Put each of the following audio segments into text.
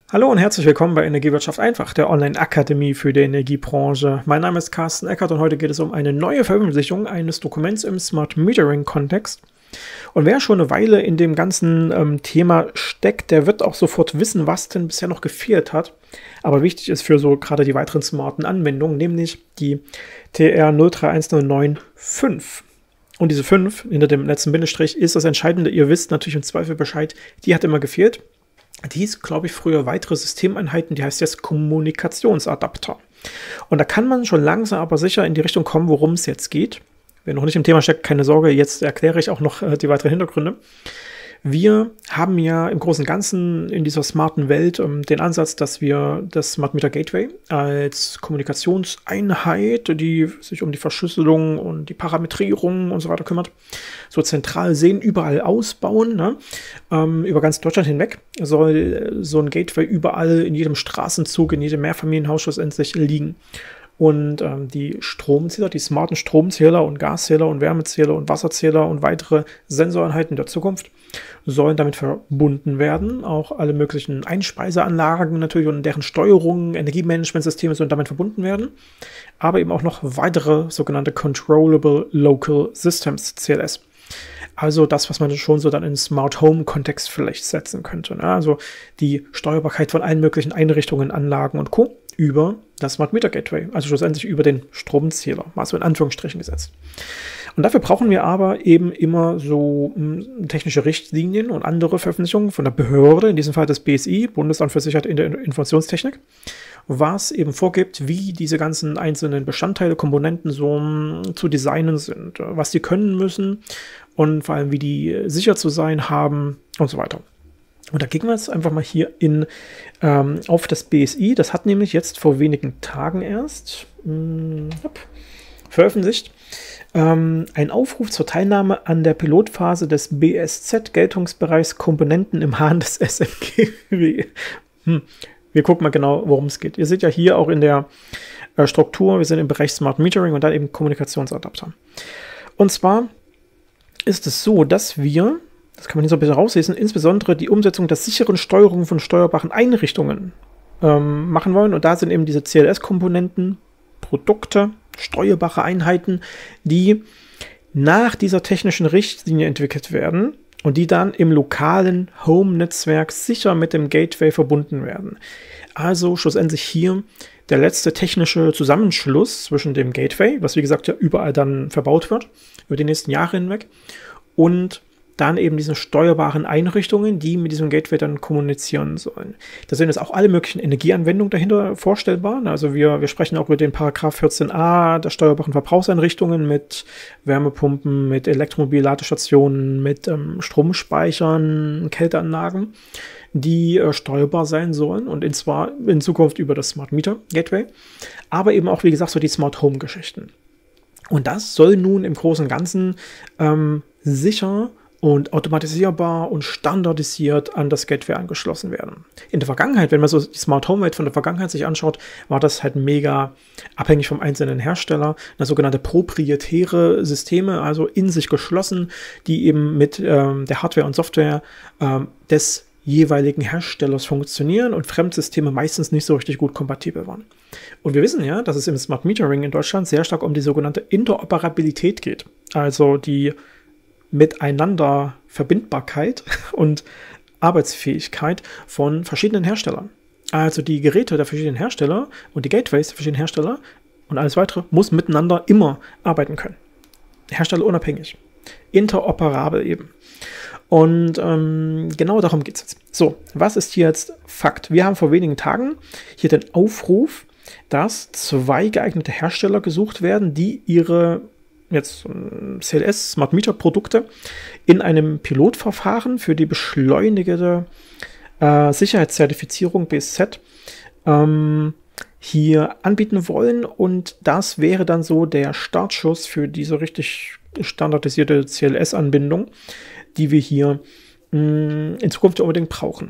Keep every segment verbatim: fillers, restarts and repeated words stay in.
Hallo und herzlich willkommen bei Energiewirtschaft einfach, der Online-Akademie für die Energiebranche. Mein Name ist Carsten Eckert und heute geht es um eine neue Veröffentlichung eines Dokuments im Smart Metering-Kontext. Und wer schon eine Weile in dem ganzen ähm, Thema steckt, der wird auch sofort wissen, was denn bisher noch gefehlt hat. Aber wichtig ist für so gerade die weiteren smarten Anwendungen, nämlich die T R null drei eins null neun fünf. Und diese fünf hinter dem letzten Bindestrich ist das Entscheidende. Ihr wisst natürlich im Zweifel Bescheid, die hat immer gefehlt. Die hieß, glaube ich, früher weitere Systemeinheiten, die heißt jetzt Kommunikationsadapter. Und da kann man schon langsam aber sicher in die Richtung kommen, worum es jetzt geht. Wer noch nicht im Thema steckt, keine Sorge, jetzt erkläre ich auch noch äh, die weiteren Hintergründe. Wir haben ja im Großen und Ganzen in dieser smarten Welt ähm, den Ansatz, dass wir das Smart Meter Gateway als Kommunikationseinheit, die sich um die Verschlüsselung und die Parametrierung und so weiter kümmert, so zentral sehen, überall ausbauen. Ne? Ähm, über ganz Deutschland hinweg soll so ein Gateway überall in jedem Straßenzug, in jedem Mehrfamilienhaus schlussendlich liegen. Und ähm, die Stromzähler, die smarten Stromzähler und Gaszähler und Wärmezähler und Wasserzähler und weitere Sensoreinheiten der Zukunft sollen damit verbunden werden. Auch alle möglichen Einspeiseanlagen natürlich und deren Steuerung, Energiemanagementsysteme sollen damit verbunden werden. Aber eben auch noch weitere sogenannte Controllable Local Systems, C L S. Also das, was man schon so dann in Smart Home Kontext vielleicht setzen könnte. Ne? Also die Steuerbarkeit von allen möglichen Einrichtungen, Anlagen und Co. über das Smart Meter Gateway, also schlussendlich über den Stromzähler, mal so in Anführungsstrichen gesetzt. Und dafür brauchen wir aber eben immer so mh, technische Richtlinien und andere Veröffentlichungen von der Behörde, in diesem Fall das B S I, Bundesamt für Sicherheit in der Informationstechnik, was eben vorgibt, wie diese ganzen einzelnen Bestandteile, Komponenten so mh, zu designen sind, was die können müssen und vor allem, wie die sicher zu sein haben und so weiter. Und da gehen wir jetzt einfach mal hier in, ähm, auf das B S I. Das hat nämlich jetzt vor wenigen Tagen erst mh, hopp, veröffentlicht ähm, einen Aufruf zur Teilnahme an der Pilotphase des B S Z-Geltungsbereichs Komponenten im Hahn des S M G W. Hm. Wir gucken mal genau, worum es geht. Ihr seht ja hier auch in der äh, Struktur, wir sind im Bereich Smart Metering und dann eben Kommunikationsadapter. Und zwar ist es so, dass wir, das kann man hier so ein bisschen rauslesen, insbesondere die Umsetzung der sicheren Steuerung von steuerbaren Einrichtungen ähm, machen wollen. Und da sind eben diese C L S-Komponenten, Produkte, steuerbare Einheiten, die nach dieser technischen Richtlinie entwickelt werden und die dann im lokalen Home-Netzwerk sicher mit dem Gateway verbunden werden. Also schlussendlich hier der letzte technische Zusammenschluss zwischen dem Gateway, was wie gesagt ja überall dann verbaut wird, über die nächsten Jahre hinweg, und dann eben diese steuerbaren Einrichtungen, die mit diesem Gateway dann kommunizieren sollen. Da sind jetzt auch alle möglichen Energieanwendungen dahinter vorstellbar. Also wir, wir sprechen auch über den Paragraph vierzehn a der steuerbaren Verbrauchseinrichtungen mit Wärmepumpen, mit Elektromobil-Ladestationen, mit ähm, Stromspeichern, Kälteanlagen, die äh, steuerbar sein sollen und in zwar in Zukunft über das Smart Meter Gateway, aber eben auch, wie gesagt, so die Smart Home Geschichten. Und das soll nun im Großen und Ganzen ähm, sicher und automatisierbar und standardisiert an das Gateway angeschlossen werden. In der Vergangenheit, wenn man so die Smart Home Welt von der Vergangenheit sich anschaut, war das halt mega abhängig vom einzelnen Hersteller. Eine sogenannte proprietäre Systeme, also in sich geschlossen, die eben mit ähm, der Hardware und Software ähm, des jeweiligen Herstellers funktionieren und Fremdsysteme meistens nicht so richtig gut kompatibel waren. Und wir wissen ja, dass es im Smart Metering in Deutschland sehr stark um die sogenannte Interoperabilität geht. Also die Miteinander Verbindbarkeit und Arbeitsfähigkeit von verschiedenen Herstellern. Also die Geräte der verschiedenen Hersteller und die Gateways der verschiedenen Hersteller und alles weitere muss miteinander immer arbeiten können. Herstellerunabhängig. Interoperabel eben. Und ähm, genau darum geht es jetzt. So, was ist hier jetzt Fakt? Wir haben vor wenigen Tagen hier den Aufruf, dass zwei geeignete Hersteller gesucht werden, die ihre jetzt C L S, Smart Meter Produkte in einem Pilotverfahren für die beschleunigte äh, Sicherheitszertifizierung B S Z ähm, hier anbieten wollen. Und das wäre dann so der Startschuss für diese richtig standardisierte C L S-Anbindung, die wir hier mh, in Zukunft unbedingt brauchen.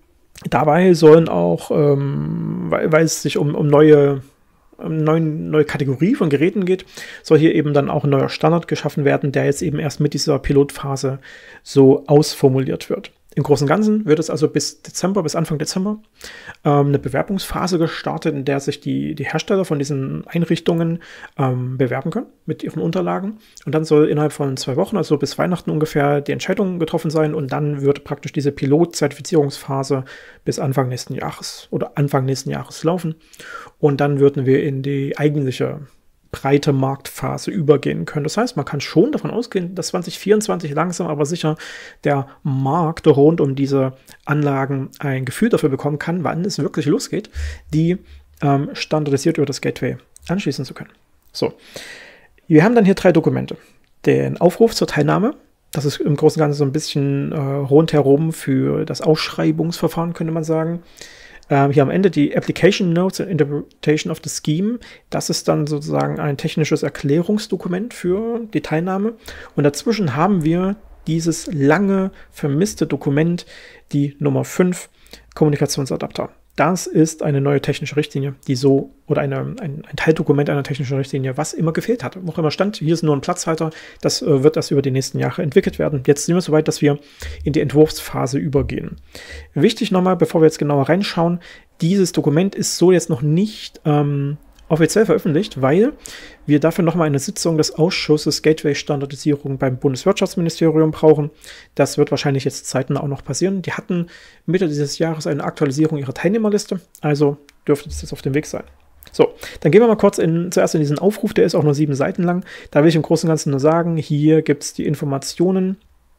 Dabei sollen auch, ähm, weil, weil es sich um, um neue Neue, neue Kategorie von Geräten geht, soll hier eben dann auch ein neuer Standard geschaffen werden, der jetzt eben erst mit dieser Pilotphase so ausformuliert wird. Im Großen und Ganzen wird es also bis Dezember, bis Anfang Dezember ähm, eine Bewerbungsphase gestartet, in der sich die, die Hersteller von diesen Einrichtungen ähm, bewerben können mit ihren Unterlagen. Und dann soll innerhalb von zwei Wochen, also bis Weihnachten ungefähr, die Entscheidung getroffen sein. Und dann wird praktisch diese Pilot-Zertifizierungsphase bis Anfang nächsten Jahres oder Anfang nächsten Jahres laufen. Und dann würden wir in die eigentliche breite Marktphase übergehen können. Das heißt, man kann schon davon ausgehen, dass zwanzig vierundzwanzig langsam aber sicher der Markt rund um diese Anlagen ein Gefühl dafür bekommen kann, wann es wirklich losgeht, die ähm, standardisiert über das Gateway anschließen zu können. So, wir haben dann hier drei Dokumente. Den Aufruf zur Teilnahme, das ist im Großen und Ganzen so ein bisschen äh, rundherum für das Ausschreibungsverfahren, könnte man sagen. Ähm, hier am Ende die Application Notes and Interpretation of the Scheme. Das ist dann sozusagen ein technisches Erklärungsdokument für die Teilnahme. Und dazwischen haben wir dieses lange vermisste Dokument, die Nummer fünf, Kommunikationsadapter. Das ist eine neue technische Richtlinie, die so, oder eine, ein, ein Teildokument einer technischen Richtlinie, was immer gefehlt hat. Wo auch immer stand, hier ist nur ein Platzhalter, das äh, wird das über die nächsten Jahre entwickelt werden. Jetzt sind wir so weit, dass wir in die Entwurfsphase übergehen. Wichtig nochmal, bevor wir jetzt genauer reinschauen, dieses Dokument ist so jetzt noch nicht ähm, offiziell veröffentlicht, weil wir dafür nochmal eine Sitzung des Ausschusses Gateway-Standardisierung beim Bundeswirtschaftsministerium brauchen. Das wird wahrscheinlich jetzt zeitnah auch noch passieren. Die hatten Mitte dieses Jahres eine Aktualisierung ihrer Teilnehmerliste, also dürfte das jetzt auf dem Weg sein. So, dann gehen wir mal kurz in, zuerst in diesen Aufruf, der ist auch nur sieben Seiten lang. Da will ich im Großen und Ganzen nur sagen, hier gibt es die Informationen,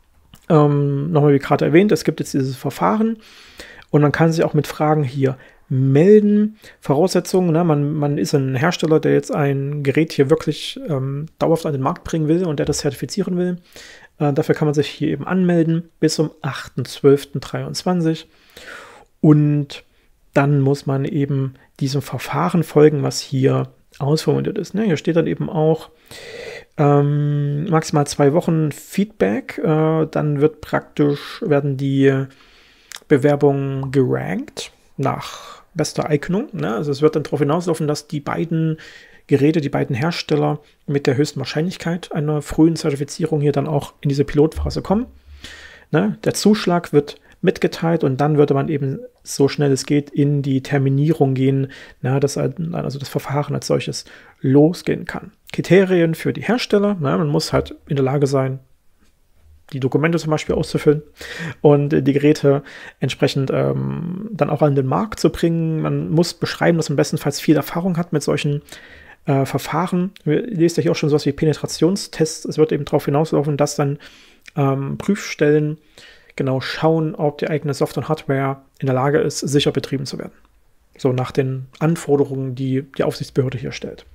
ähm, nochmal wie gerade erwähnt, es gibt jetzt dieses Verfahren und man kann sich auch mit Fragen hier melden. Voraussetzungen, ne? man, man ist ein Hersteller, der jetzt ein Gerät hier wirklich ähm, dauerhaft an den Markt bringen will und der das zertifizieren will. Äh, dafür kann man sich hier eben anmelden bis zum achter zwölfter dreiundzwanzig und dann muss man eben diesem Verfahren folgen, was hier ausformuliert ist. Ne? Hier steht dann eben auch ähm, maximal zwei Wochen Feedback, äh, dann wird praktisch, werden die Bewerbungen gerankt nach bester Eignung. Ne? Also es wird dann darauf hinauslaufen, dass die beiden Geräte, die beiden Hersteller mit der höchsten Wahrscheinlichkeit einer frühen Zertifizierung hier dann auch in diese Pilotphase kommen. Ne? Der Zuschlag wird mitgeteilt und dann würde man eben so schnell es geht in die Terminierung gehen, na, dass also das Verfahren als solches losgehen kann. Kriterien für die Hersteller, na, man muss halt in der Lage sein, die Dokumente zum Beispiel auszufüllen und die Geräte entsprechend ähm, dann auch an den Markt zu bringen. Man muss beschreiben, dass man bestenfalls viel Erfahrung hat mit solchen äh, Verfahren. Wir lesen ja hier auch schon sowas wie Penetrationstests. Es wird eben darauf hinauslaufen, dass dann ähm, Prüfstellen genau schauen, ob die eigene Software und Hardware in der Lage ist, sicher betrieben zu werden. So nach den Anforderungen, die die Aufsichtsbehörde hier stellt.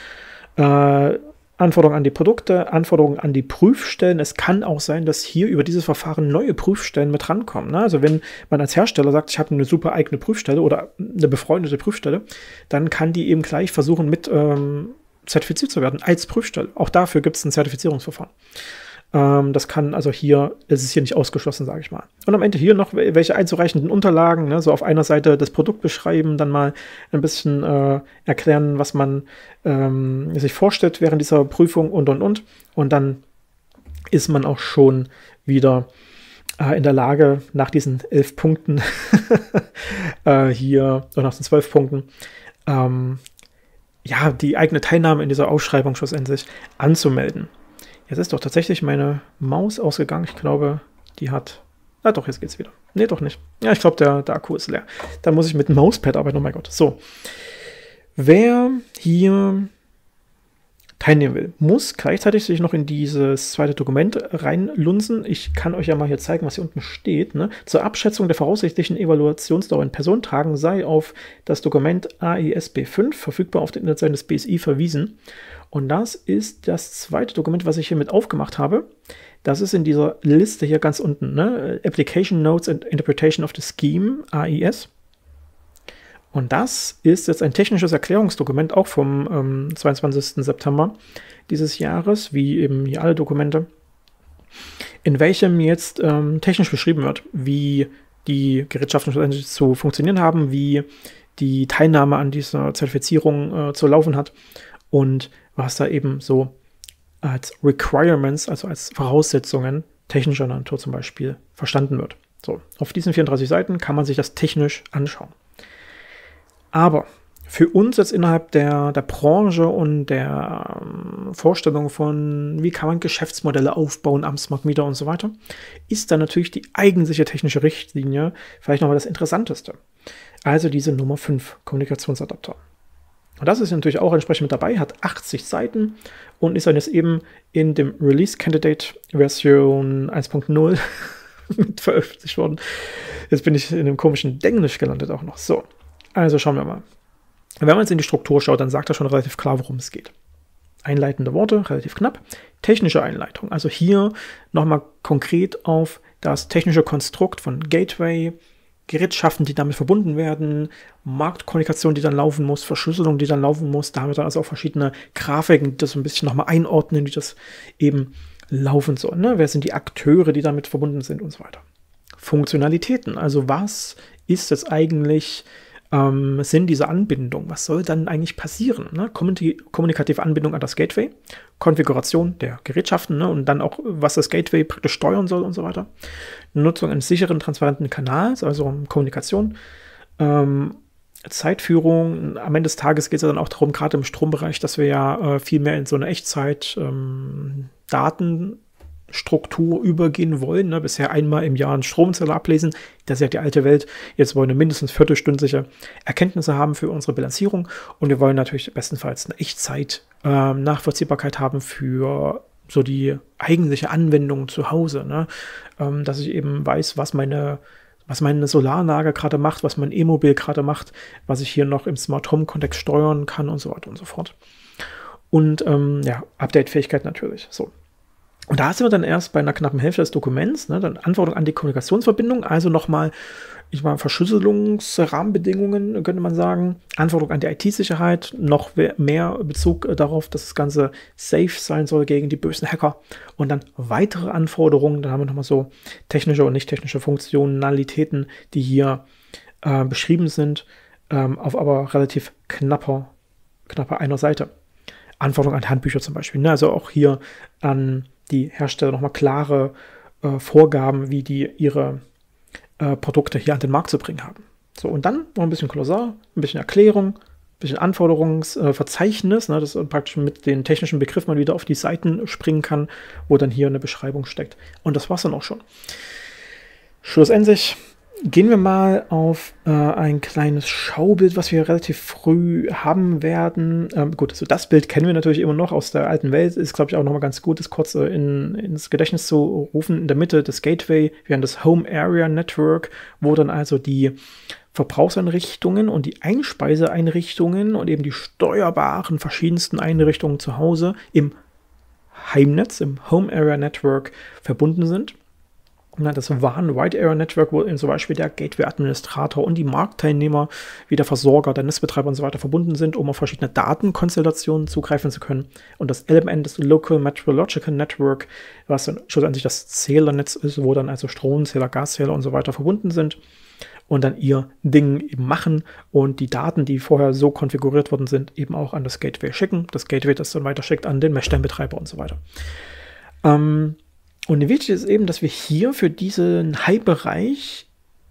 Äh, Anforderungen an die Produkte, Anforderungen an die Prüfstellen. Es kann auch sein, dass hier über dieses Verfahren neue Prüfstellen mit rankommen. Ne? Also wenn man als Hersteller sagt, ich habe eine super eigene Prüfstelle oder eine befreundete Prüfstelle, dann kann die eben gleich versuchen, mit ähm, zertifiziert zu werden als Prüfstelle. Auch dafür gibt es ein Zertifizierungsverfahren. Ähm, das kann also hier, es ist hier nicht ausgeschlossen, sage ich mal. Und am Ende hier noch welche einzureichenden Unterlagen, ne? So auf einer Seite das Produkt beschreiben, dann mal ein bisschen äh, erklären, was man ähm, sich vorstellt während dieser Prüfung und, und, und. Und dann ist man auch schon wieder äh, in der Lage, nach diesen elf Punkten äh, hier, oder nach den zwölf Punkten, ähm, ja, die eigene Teilnahme in dieser Ausschreibung schlussendlich anzumelden. Jetzt ist doch tatsächlich meine Maus ausgegangen. Ich glaube, die hat... Na doch, jetzt geht's wieder. Nee, doch nicht. Ja, ich glaube, der, der Akku ist leer. Dann muss ich mit dem Mauspad arbeiten. Oh mein Gott. So. Wer hier teilnehmen will, muss gleichzeitig sich noch in dieses zweite Dokument reinlunzen. Ich kann euch ja mal hier zeigen, was hier unten steht. Ne? Zur Abschätzung der voraussichtlichen Evaluationsdauer in Personentagen sei auf das Dokument A I S B fünf verfügbar auf der Internetseite des B S I verwiesen. Und das ist das zweite Dokument, was ich hier mit aufgemacht habe. Das ist in dieser Liste hier ganz unten. Ne? Application Notes and Interpretation of the Scheme, A I S. Und das ist jetzt ein technisches Erklärungsdokument, auch vom ähm, zweiundzwanzigsten September dieses Jahres, wie eben hier alle Dokumente, in welchem jetzt ähm, technisch beschrieben wird, wie die Gerätschaften schlussendlich zu funktionieren haben, wie die Teilnahme an dieser Zertifizierung äh, zu laufen hat und was da eben so als Requirements, also als Voraussetzungen technischer Natur zum Beispiel, verstanden wird. So, auf diesen vierunddreißig Seiten kann man sich das technisch anschauen. Aber für uns jetzt innerhalb der, der Branche und der ähm, Vorstellung von, wie kann man Geschäftsmodelle aufbauen am Smart Meter und so weiter, ist dann natürlich die eigentliche technische Richtlinie vielleicht nochmal das Interessanteste. Also diese Nummer fünf, Kommunikationsadapter. Und das ist natürlich auch entsprechend mit dabei, hat achtzig Seiten und ist dann jetzt eben in dem Release Candidate Version eins Punkt null mit veröffentlicht worden. Jetzt bin ich in einem komischen Denglisch gelandet auch noch. So, also schauen wir mal. Wenn man jetzt in die Struktur schaut, dann sagt er schon relativ klar, worum es geht. Einleitende Worte, relativ knapp. Technische Einleitung, also hier nochmal konkret auf das technische Konstrukt von Gateway, Gerätschaften, die damit verbunden werden, Marktkommunikation, die dann laufen muss, Verschlüsselung, die dann laufen muss. Da haben wir dann also auch verschiedene Grafiken, die das so ein bisschen nochmal einordnen, wie das eben laufen soll. Ne? Wer sind die Akteure, die damit verbunden sind und so weiter. Funktionalitäten, also was ist jetzt eigentlich ähm, Sinn dieser Anbindung? Was soll dann eigentlich passieren? Ne? Kommunikative Anbindung an das Gateway, Konfiguration der Gerätschaften, ne? Und dann auch, was das Gateway praktisch steuern soll und so weiter. Nutzung eines sicheren, transparenten Kanals, also Kommunikation, ähm, Zeitführung. Am Ende des Tages geht es ja dann auch darum, gerade im Strombereich, dass wir ja äh, viel mehr in so eine Echtzeit-Datenstruktur ähm, übergehen wollen. Ne? Bisher einmal im Jahr einen Stromzähler ablesen. Das ist ja die alte Welt. Jetzt wollen wir mindestens viertelstündliche Erkenntnisse haben für unsere Bilanzierung. Und wir wollen natürlich bestenfalls eine Echtzeit-Nachvollziehbarkeit ähm, haben für so die eigentliche Anwendung zu Hause. Ne? Ähm, dass ich eben weiß, was meine was meine Solaranlage gerade macht, was mein E-Mobil gerade macht, was ich hier noch im Smart Home-Kontext steuern kann und so weiter und so fort. Und ähm, ja, Update-Fähigkeit natürlich. So. Und da sind wir dann erst bei einer knappen Hälfte des Dokuments, ne, dann Anforderungen an die Kommunikationsverbindung, also nochmal, ich meine, Verschlüsselungsrahmenbedingungen, könnte man sagen, Anforderungen an die I T-Sicherheit, noch mehr Bezug darauf, dass das Ganze safe sein soll gegen die bösen Hacker und dann weitere Anforderungen, dann haben wir nochmal so technische und nicht technische Funktionalitäten, die hier äh, beschrieben sind, ähm, auf aber relativ knapper, knapper einer Seite. Anforderungen an Handbücher zum Beispiel, ne? Also auch hier an die Hersteller nochmal klare äh, Vorgaben, wie die ihre äh, Produkte hier an den Markt zu bringen haben. So, und dann noch ein bisschen Glossar, ein bisschen Erklärung, ein bisschen Anforderungsverzeichnis, ne, dass praktisch mit den technischen Begriffen man wieder auf die Seiten springen kann, wo dann hier eine Beschreibung steckt. Und das war's dann auch schon. Schlussendlich gehen wir mal auf äh, ein kleines Schaubild, was wir relativ früh haben werden. Ähm, gut, also das Bild kennen wir natürlich immer noch aus der alten Welt. Ist, glaube ich, auch nochmal ganz gut, das kurz äh, in, ins Gedächtnis zu rufen. In der Mitte das Gateway, wir haben das Home Area Network, wo dann also die Verbrauchseinrichtungen und die Einspeiseeinrichtungen und eben die steuerbaren verschiedensten Einrichtungen zu Hause im Heimnetz, im Home Area Network verbunden sind. Das W A N, Wide Area Network, wo eben zum Beispiel der Gateway-Administrator und die Marktteilnehmer wie der Versorger, der Netzbetreiber und so weiter verbunden sind, um auf verschiedene Datenkonstellationen zugreifen zu können. Und das L M N, das Local Metrological Network, was dann schlussendlich das Zählernetz ist, wo dann also Stromzähler, Gaszähler und so weiter verbunden sind und dann ihr Ding eben machen und die Daten, die vorher so konfiguriert worden sind, eben auch an das Gateway schicken. Das Gateway das dann weiter schickt an den Messstellenbetreiber und so weiter. Ähm, Und wichtig ist eben, dass wir hier für diesen High-Bereich,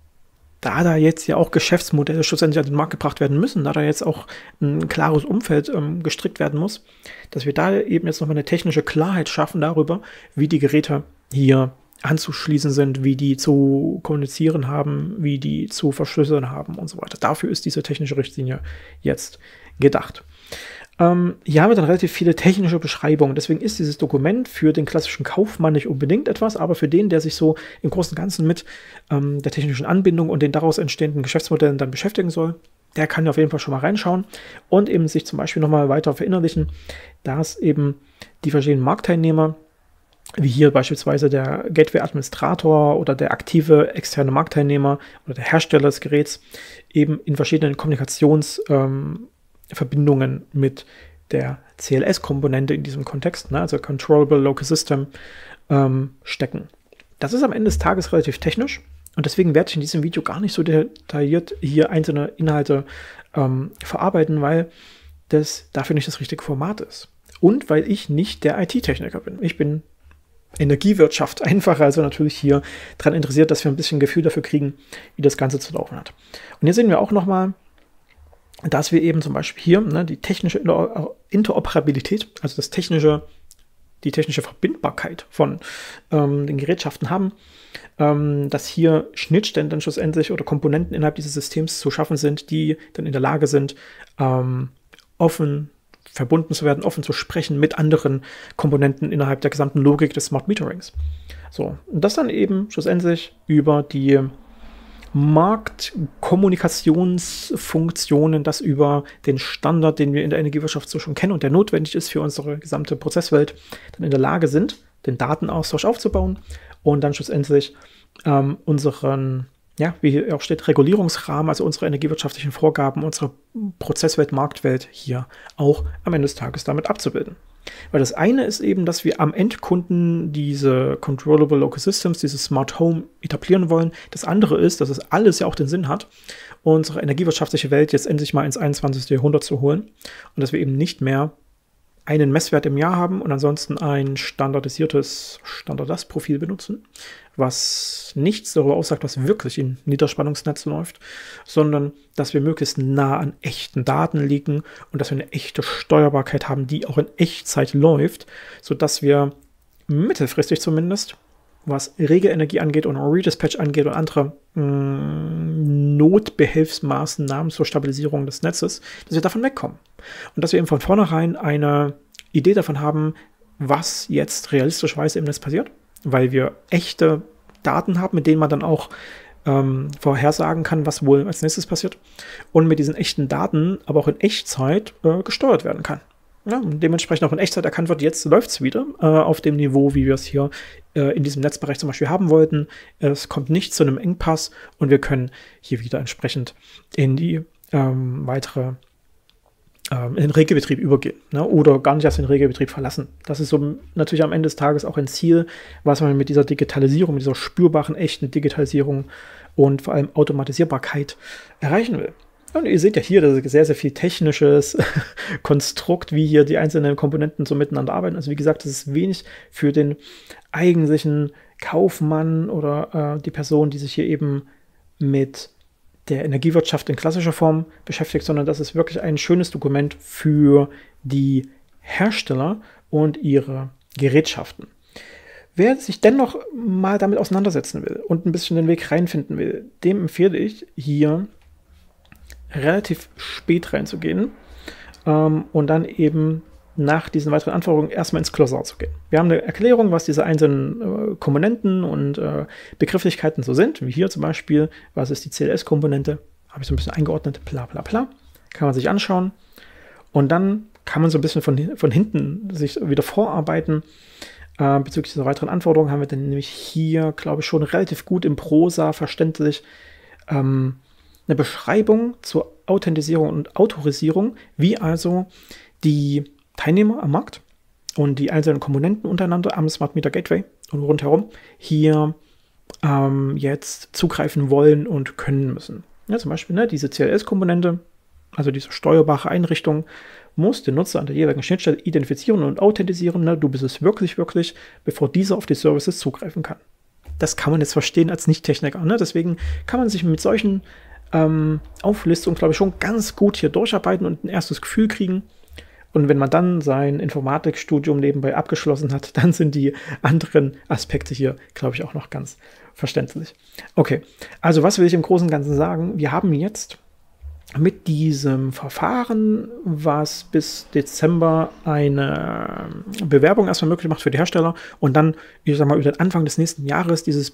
da da jetzt ja auch Geschäftsmodelle schlussendlich an den Markt gebracht werden müssen, da da jetzt auch ein klares Umfeld ähm, gestrickt werden muss, dass wir da eben jetzt nochmal eine technische Klarheit schaffen darüber, wie die Geräte hier anzuschließen sind, wie die zu kommunizieren haben, wie die zu verschlüsseln haben und so weiter. Dafür ist diese technische Richtlinie jetzt gedacht. Ähm, hier haben wir dann relativ viele technische Beschreibungen. Deswegen ist dieses Dokument für den klassischen Kaufmann nicht unbedingt etwas, aber für den, der sich so im Großen und Ganzen mit ähm, der technischen Anbindung und den daraus entstehenden Geschäftsmodellen dann beschäftigen soll, der kann auf jeden Fall schon mal reinschauen und eben sich zum Beispiel nochmal weiter verinnerlichen, dass eben die verschiedenen Marktteilnehmer, wie hier beispielsweise der Gateway-Administrator oder der aktive externe Marktteilnehmer oder der Hersteller des Geräts, eben in verschiedenen Kommunikations- ähm, Verbindungen mit der C L S-Komponente in diesem Kontext, ne, also Controllable Local System, ähm, stecken. Das ist am Ende des Tages relativ technisch und deswegen werde ich in diesem Video gar nicht so detailliert hier einzelne Inhalte ähm, verarbeiten, weil das dafür nicht das richtige Format ist. Und weil ich nicht der I T-Techniker bin. Ich bin Energiewirtschaft einfacher, also natürlich hier daran interessiert, dass wir ein bisschen Gefühl dafür kriegen, wie das Ganze zu laufen hat. Und hier sehen wir auch nochmal, dass wir eben zum Beispiel hier ne, die technische Interoperabilität, also das technische, die technische Verbindbarkeit von ähm, den Gerätschaften haben, ähm, dass hier Schnittstellen dann schlussendlich oder Komponenten innerhalb dieses Systems zu schaffen sind, die dann in der Lage sind, ähm, offen verbunden zu werden, offen zu sprechen mit anderen Komponenten innerhalb der gesamten Logik des Smart Meterings. So, und das dann eben schlussendlich über die Marktkommunikationsfunktionen, das über den Standard, den wir in der Energiewirtschaft so schon kennen und der notwendig ist für unsere gesamte Prozesswelt, dann in der Lage sind, den Datenaustausch aufzubauen und dann schlussendlich ähm, unseren, ja, wie hier auch steht, Regulierungsrahmen, also unsere energiewirtschaftlichen Vorgaben, unsere Prozesswelt, Marktwelt hier auch am Ende des Tages damit abzubilden. Weil das eine ist eben, dass wir am Endkunden diese Controllable Local Systems, dieses Smart Home etablieren wollen. Das andere ist, dass es alles ja auch den Sinn hat, unsere energiewirtschaftliche Welt jetzt endlich mal ins einundzwanzigste Jahrhundert zu holen und dass wir eben nicht mehr einen Messwert im Jahr haben und ansonsten ein standardisiertes Standardlastprofil benutzen, was nichts darüber aussagt, was wirklich in Niederspannungsnetzen läuft, sondern dass wir möglichst nah an echten Daten liegen und dass wir eine echte Steuerbarkeit haben, die auch in Echtzeit läuft, sodass wir mittelfristig zumindest, was Regelenergie angeht und Redispatch angeht und andere mh, Notbehelfsmaßnahmen zur Stabilisierung des Netzes, dass wir davon wegkommen. Und dass wir eben von vornherein eine Idee davon haben, was jetzt realistischerweise im Netz passiert, weil wir echte Daten haben, mit denen man dann auch ähm, vorhersagen kann, was wohl als nächstes passiert und mit diesen echten Daten aber auch in Echtzeit äh, gesteuert werden kann. Ja, und dementsprechend auch in Echtzeit erkannt wird, jetzt läuft es wieder äh, auf dem Niveau, wie wir es hier äh, in diesem Netzbereich zum Beispiel haben wollten. Es kommt nicht zu einem Engpass und wir können hier wieder entsprechend in die ähm, weitere in den Regelbetrieb übergehen, ne, oder gar nicht erst den Regelbetrieb verlassen. Das ist so natürlich am Ende des Tages auch ein Ziel, was man mit dieser Digitalisierung, mit dieser spürbaren, echten Digitalisierung und vor allem Automatisierbarkeit erreichen will. Und ihr seht ja hier, das ist sehr, sehr viel technisches Konstrukt, wie hier die einzelnen Komponenten so miteinander arbeiten. Also wie gesagt, das ist wenig für den eigentlichen Kaufmann oder äh, die Person, die sich hier eben mit der Energiewirtschaft in klassischer Form beschäftigt, sondern das ist wirklich ein schönes Dokument für die Hersteller und ihre Gerätschaften. Wer sich dennoch mal damit auseinandersetzen will und ein bisschen den Weg reinfinden will, dem empfehle ich, hier relativ spät reinzugehen ähm, und dann eben nach diesen weiteren Anforderungen erstmal ins Glossar zu gehen. Wir haben eine Erklärung, was diese einzelnen äh, Komponenten und äh, Begrifflichkeiten so sind, wie hier zum Beispiel, was ist die C L S-Komponente, habe ich so ein bisschen eingeordnet, bla bla bla, kann man sich anschauen und dann kann man so ein bisschen von, von hinten sich wieder vorarbeiten. Äh, bezüglich dieser weiteren Anforderungen haben wir dann nämlich hier, glaube ich, schon relativ gut im Prosa verständlich ähm, eine Beschreibung zur Authentisierung und Autorisierung, wie also die Teilnehmer am Markt und die einzelnen Komponenten untereinander am Smart Meter Gateway und rundherum hier ähm, jetzt zugreifen wollen und können müssen. Ja, zum Beispiel ne, diese C L S-Komponente, also diese steuerbare Einrichtung, muss den Nutzer an der jeweiligen Schnittstelle identifizieren und authentisieren. Ne, du bist es wirklich, wirklich, bevor dieser auf die Services zugreifen kann. Das kann man jetzt verstehen als Nicht-Techniker. Ne? Deswegen kann man sich mit solchen ähm, Auflistungen, glaube ich, schon ganz gut hier durcharbeiten und ein erstes Gefühl kriegen. Und wenn man dann sein Informatikstudium nebenbei abgeschlossen hat, dann sind die anderen Aspekte hier, glaube ich, auch noch ganz verständlich. Okay, also was will ich im Großen und Ganzen sagen? Wir haben jetzt mit diesem Verfahren, was bis Dezember eine Bewerbung erstmal möglich macht für die Hersteller und dann, ich sag mal, über den Anfang des nächsten Jahres dieses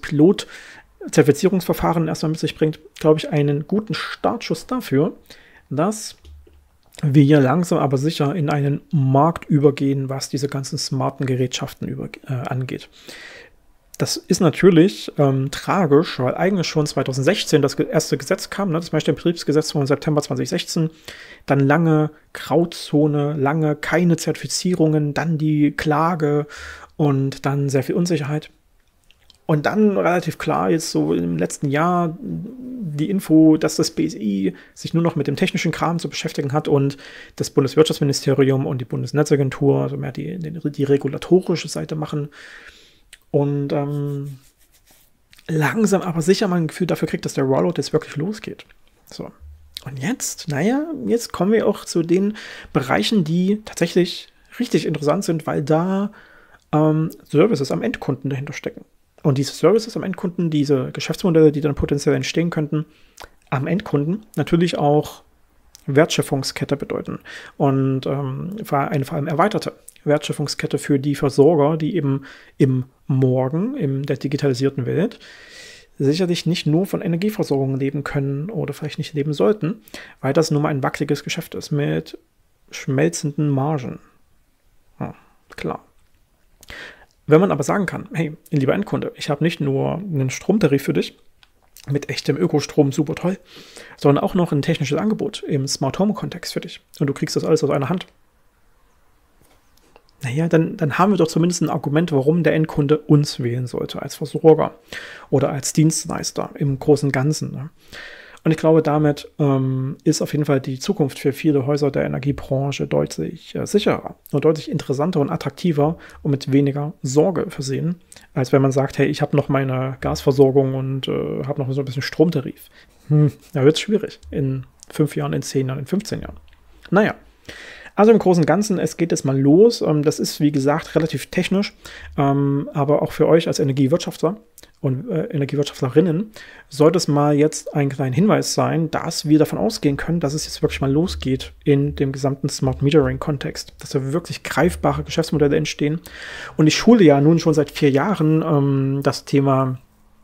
Pilot-Zertifizierungsverfahren erstmal mit sich bringt, glaube ich, einen guten Startschuss dafür, dass wir hier langsam aber sicher in einen Markt übergehen, was diese ganzen smarten Gerätschaften über, äh, angeht. Das ist natürlich ähm, tragisch, weil eigentlich schon zwanzig sechzehn das erste Gesetz kam, ne, das Betriebsgesetz von September zwanzig sechzehn, dann lange Grauzone, lange keine Zertifizierungen, dann die Klage und dann sehr viel Unsicherheit. Und dann relativ klar jetzt so im letzten Jahr die Info, dass das B S I sich nur noch mit dem technischen Kram zu beschäftigen hat und das Bundeswirtschaftsministerium und die Bundesnetzagentur, also mehr die, die, die regulatorische Seite machen. und ähm, langsam aber sicher mal ein Gefühl dafür kriegt, dass der Rollout jetzt wirklich losgeht. So. Und jetzt, naja, jetzt kommen wir auch zu den Bereichen, die tatsächlich richtig interessant sind, weil da ähm, Services am Endkunden dahinter stecken. Und diese Services am Endkunden, diese Geschäftsmodelle, die dann potenziell entstehen könnten, am Endkunden natürlich auch Wertschöpfungskette bedeuten. Und ähm, eine vor allem erweiterte Wertschöpfungskette für die Versorger, die eben im Morgen, in der digitalisierten Welt, sicherlich nicht nur von Energieversorgung leben können oder vielleicht nicht leben sollten, weil das nun mal ein wackeliges Geschäft ist mit schmelzenden Margen. Ja, klar. Wenn man aber sagen kann, hey, lieber Endkunde, ich habe nicht nur einen Stromtarif für dich, mit echtem Ökostrom, super toll, sondern auch noch ein technisches Angebot im Smart Home Kontext für dich. Und du kriegst das alles aus einer Hand. Naja, dann, dann haben wir doch zumindest ein Argument, warum der Endkunde uns wählen sollte, als Versorger oder als Dienstleister im großen Ganzen. Ne? Und ich glaube, damit ähm, ist auf jeden Fall die Zukunft für viele Häuser der Energiebranche deutlich äh, sicherer und deutlich interessanter und attraktiver und mit weniger Sorge versehen, als wenn man sagt, hey, ich habe noch meine Gasversorgung und äh, habe noch so ein bisschen Stromtarif. Hm, da wird es schwierig in fünf Jahren, in zehn Jahren, in fünfzehn Jahren. Naja, also im Großen und Ganzen, es geht jetzt mal los. Ähm, das ist, wie gesagt, relativ technisch, ähm, aber auch für euch als Energiewirtschaftler und äh, Energiewirtschaftlerinnen sollte es mal jetzt ein kleiner Hinweis sein, dass wir davon ausgehen können, dass es jetzt wirklich mal losgeht in dem gesamten Smart Metering-Kontext, dass da wirklich greifbare Geschäftsmodelle entstehen. Und ich schule ja nun schon seit vier Jahren ähm, das Thema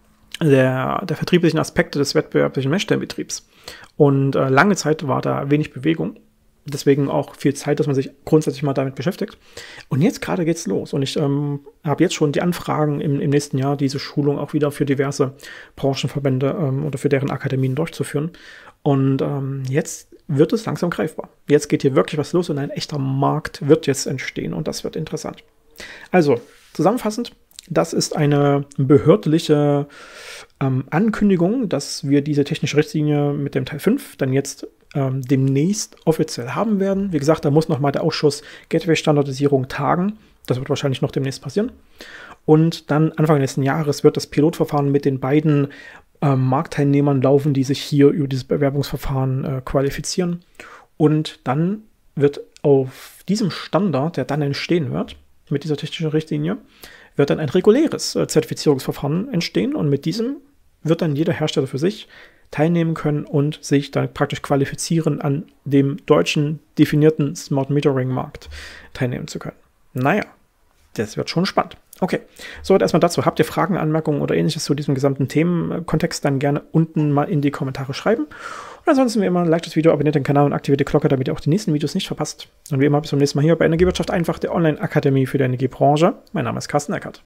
der, der vertrieblichen Aspekte des wettbewerblichen Messstellenbetriebs. Und äh, lange Zeit war da wenig Bewegung. Deswegen auch viel Zeit, dass man sich grundsätzlich mal damit beschäftigt. Und jetzt gerade geht's los. Und ich ähm, habe jetzt schon die Anfragen im, im nächsten Jahr, diese Schulung auch wieder für diverse Branchenverbände ähm, oder für deren Akademien durchzuführen. Und ähm, jetzt wird es langsam greifbar. Jetzt geht hier wirklich was los und ein echter Markt wird jetzt entstehen. Und das wird interessant. Also, zusammenfassend, das ist eine behördliche ähm, Ankündigung, dass wir diese technische Richtlinie mit dem Teil fünf dann jetzt ähm, demnächst offiziell haben werden. Wie gesagt, da muss nochmal der Ausschuss Gateway-Standardisierung tagen. Das wird wahrscheinlich noch demnächst passieren. Und dann Anfang nächsten Jahres wird das Pilotverfahren mit den beiden ähm, Marktteilnehmern laufen, die sich hier über dieses Bewerbungsverfahren äh, qualifizieren. Und dann wird auf diesem Standard, der dann entstehen wird, mit dieser technischen Richtlinie, wird dann ein reguläres äh, Zertifizierungsverfahren entstehen und mit diesem wird dann jeder Hersteller für sich teilnehmen können und sich dann praktisch qualifizieren, an dem deutschen definierten Smart Metering Markt teilnehmen zu können. Naja, das wird schon spannend. Okay, soweit erstmal dazu. Habt ihr Fragen, Anmerkungen oder ähnliches zu diesem gesamten Themenkontext, dann gerne unten mal in die Kommentare schreiben. Und ansonsten wie immer, liked das Video, abonniert den Kanal und aktiviert die Glocke, damit ihr auch die nächsten Videos nicht verpasst. Und wie immer, bis zum nächsten Mal hier bei Energiewirtschaft einfach, der Online-Akademie für die Energiebranche. Mein Name ist Carsten Eckert.